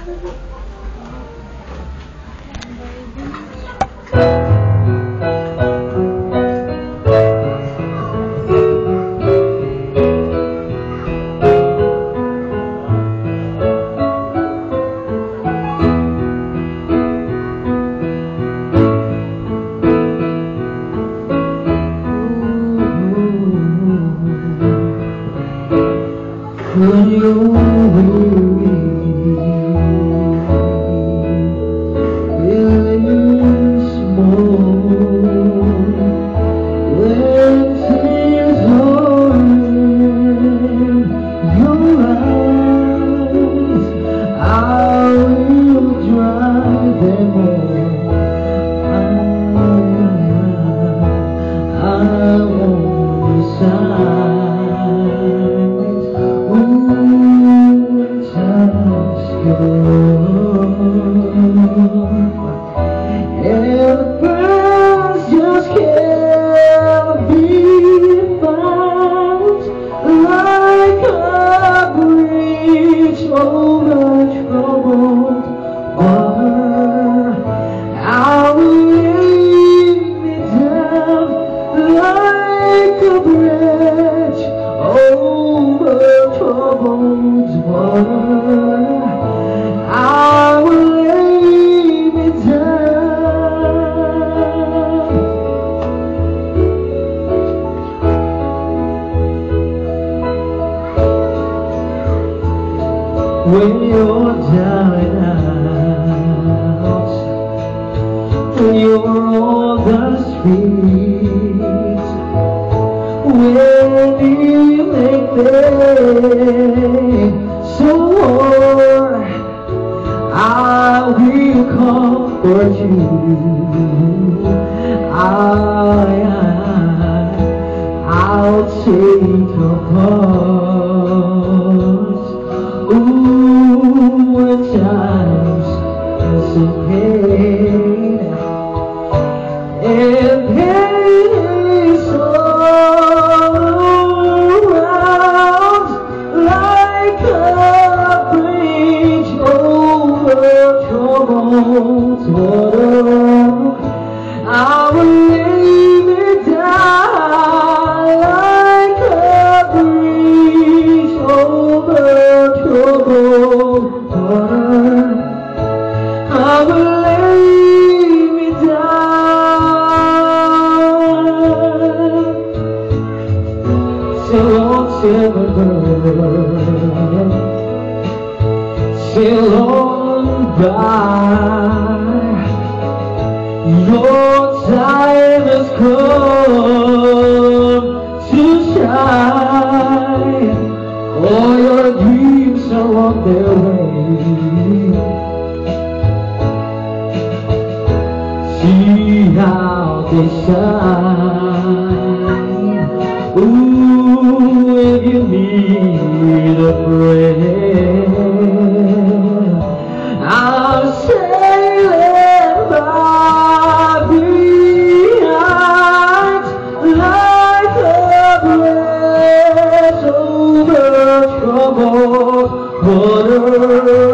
When you're weary, feeling small, when tears are in your eyes, I will dry them all. I won't sigh. And friends just can't be found like a bridge over troubled water. I will lay me down like a bridge over troubled water. I will lay me down. When you're down and out, when you're on the street, when you make things so hard, I will comfort you. I'll take your part. Ooh, at times there's some pain, and pain is all around like a bridge over troubled water. I will lay me down like a bridge over troubled water. I will lay me down. Sail on, silver bird, sail on by. Your time has come to shine. All your dreams are on their way. See how they shine. Ooh, if you need a friend, I'll sail by behind like a bridge over troubled water.